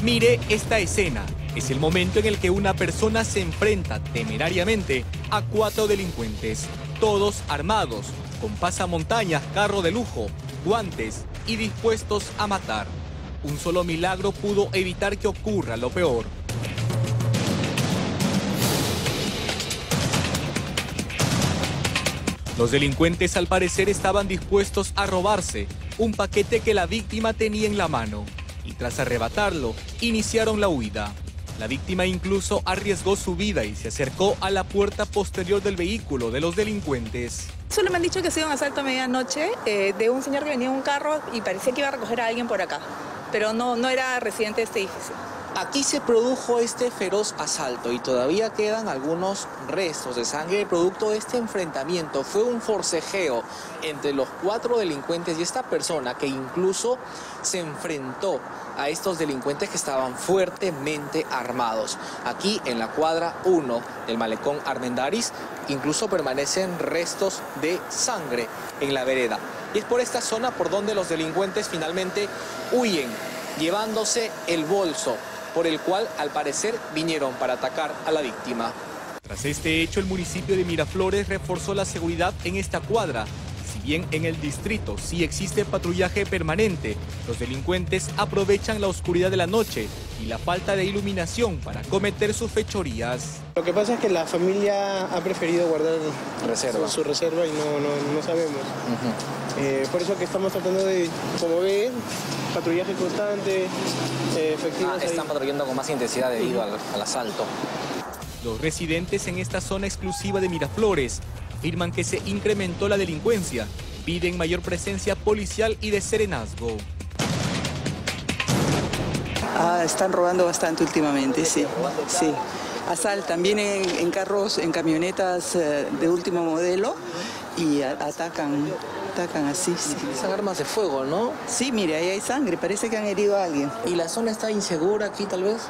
Mire esta escena. Es el momento en el que una persona se enfrenta temerariamente a 4 delincuentes, todos armados, con pasamontañas, carro de lujo, guantes y dispuestos a matar. Un solo milagro pudo evitar que ocurra lo peor. Los delincuentes al parecer estaban dispuestos a robarse un paquete que la víctima tenía en la mano y tras arrebatarlo iniciaron la huida. La víctima incluso arriesgó su vida y se acercó a la puerta posterior del vehículo de los delincuentes. Solo me han dicho que ha sido un asalto a medianoche de un señor que venía en un carro y parecía que iba a recoger a alguien por acá, pero no era residente de este edificio. Aquí se produjo este feroz asalto y todavía quedan algunos restos de sangre producto de este enfrentamiento. Fue un forcejeo entre los 4 delincuentes y esta persona que incluso se enfrentó a estos delincuentes que estaban fuertemente armados. Aquí en la cuadra 1 del malecón Armendáriz incluso permanecen restos de sangre en la vereda. Y es por esta zona por donde los delincuentes finalmente huyen, llevándose el bolso por el cual al parecer vinieron para atacar a la víctima. Tras este hecho, el municipio de Miraflores reforzó la seguridad en esta cuadra. Si bien en el distrito sí existe patrullaje permanente, los delincuentes aprovechan la oscuridad de la noche y la falta de iluminación para cometer sus fechorías. Lo que pasa es que la familia ha preferido guardar su reserva y no sabemos. Por eso que estamos tratando de, como ven, patrullaje constante, efectivos. Están patrullando con más intensidad debido al asalto. Los residentes en esta zona exclusiva de Miraflores afirman que se incrementó la delincuencia, piden mayor presencia policial y de serenazgo. Están robando bastante últimamente, sí. Asaltan, vienen en carros, en camionetas de último modelo y atacan así. Sí. Utilizan armas de fuego, ¿no? Sí, mire, ahí hay sangre, parece que han herido a alguien. ¿Y la zona está insegura aquí tal vez?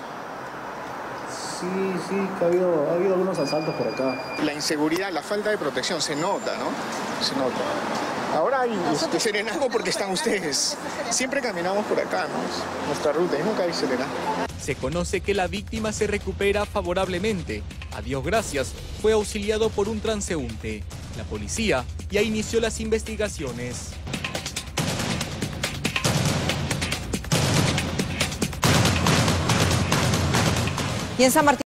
Sí, que ha habido algunos asaltos por acá. La inseguridad, la falta de protección se nota, ¿no? Se nota. Ahora hay serenazgo porque están ustedes. Siempre caminamos por acá, ¿no? Nuestra ruta y nunca hay serenazgo. Se conoce que la víctima se recupera favorablemente. A Dios gracias, fue auxiliado por un transeúnte. La policía ya inició las investigaciones. Y en San Martín